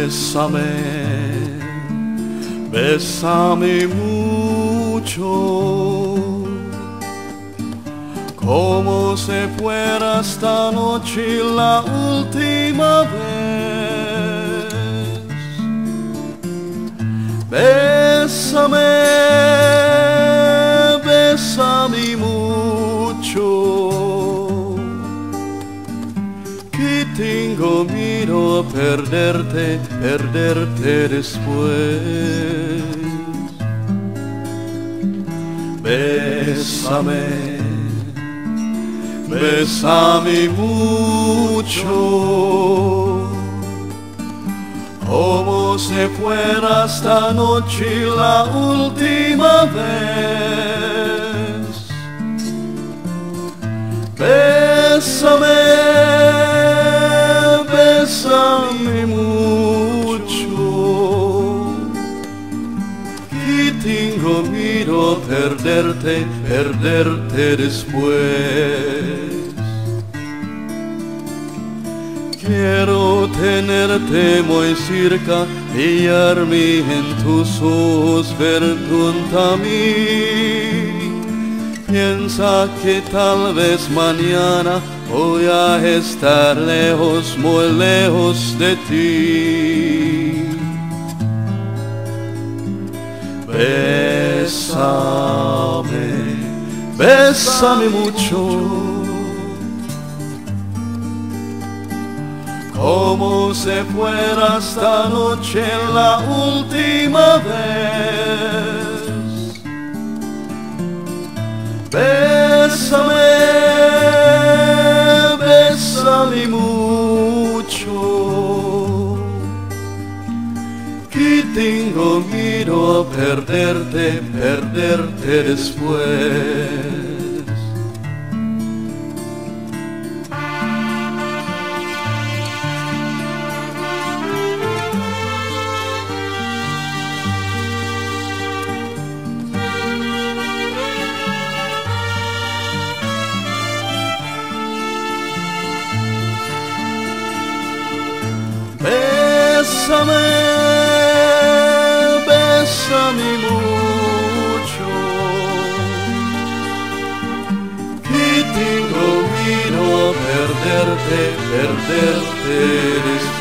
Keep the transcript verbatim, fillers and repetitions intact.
Bésame, bésame mucho, como si fuera esta noche la última vez. Bésame, bésame mucho, que tengo miedo a perderte, perderte después. Bésame, bésame mucho, como si fuera esta noche la última vez. Bésame, bésame mucho, que tengo miedo a perderte, perderte después. Quiero tenerte muy cerca, hallarme en tus ojos, ver junto a mí. Piensa que tal vez mañana voy a estar lejos, muy lejos de ti. Bésame, bésame mucho, como si fuera esta noche la última vez. Bésame, bésame mucho, que tengo miedo a perderte, perderte después. Bésame, bésame mucho, que tengo miedo a perderte, perderte después.